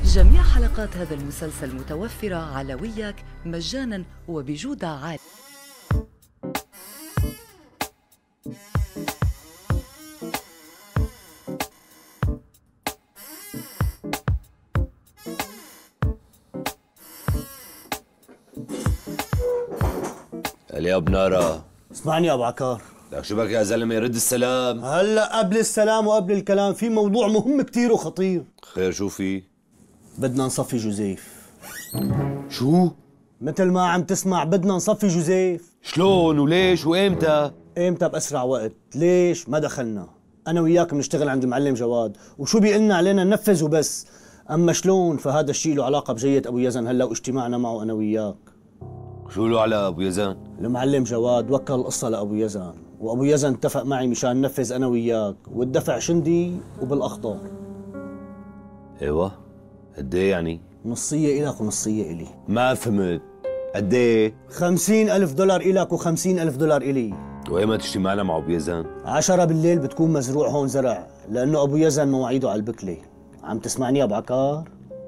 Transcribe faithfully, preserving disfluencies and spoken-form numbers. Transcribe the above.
جميع حلقات هذا المسلسل متوفرة على وياك مجانا وبجودة عالية. يا ابو نارا، اسمعني يا ابو عكار، لك شو بك يا زلمه؟ رد السلام. هلا قبل السلام وقبل الكلام في موضوع مهم كتير وخطير. خير شو في؟ بدنا نصفي جوزيف. شو؟ مثل ما عم تسمع بدنا نصفي جوزيف. شلون وليش وامتى؟ امتى باسرع وقت، ليش؟ ما دخلنا. انا وياك بنشتغل عند المعلم جواد، وشو بيقلنا علينا ننفذ وبس. اما شلون فهذا الشيء له علاقه بجية ابو يزن هلا واجتماعنا معه انا وياك. شو له على ابو يزن؟ المعلم جواد وكل القصه لابو يزن، وابو يزن اتفق معي مشان ننفذ انا وياك، والدفع شندي وبالاخطار. ايوه، قد ايه يعني؟ نصيه الك ونصيه الي. ما فهمت. قد ايه؟ خمسين ألف دولار الك وخمسين ألف دولار الي. وايمتى اجتماعنا مع ابو يزن؟ عشرة بالليل بتكون مزروع هون زرع، لانه ابو يزن مواعيده على البكله. عم تسمعني يا ابو عكار؟